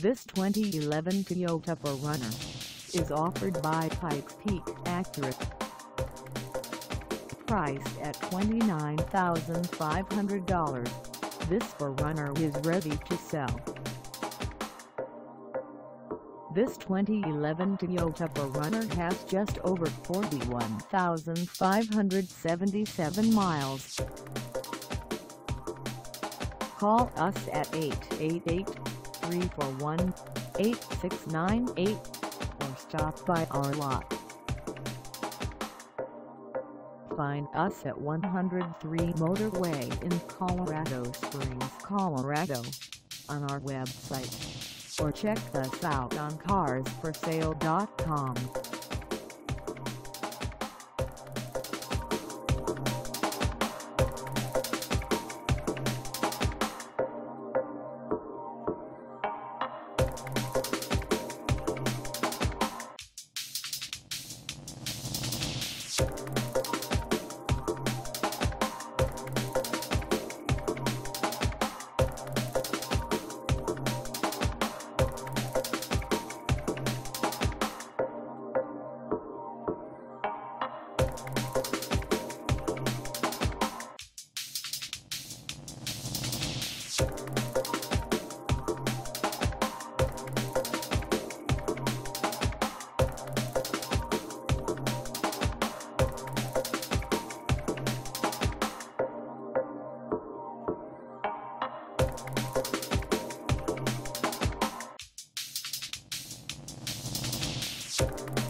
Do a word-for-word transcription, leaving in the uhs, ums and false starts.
This twenty eleven Toyota four runner is offered by Pikes Peak Acura. Priced at twenty-nine thousand five hundred dollars, this four runner is ready to sell. This twenty eleven Toyota four runner has just over forty-one thousand five hundred seventy-seven miles. Call us at eight eight eight, three four one, eight six nine eight or stop by our lot. Find us at one oh three Motorway in Colorado Springs, Colorado, on our website, or check us out on cars for sale dot com. You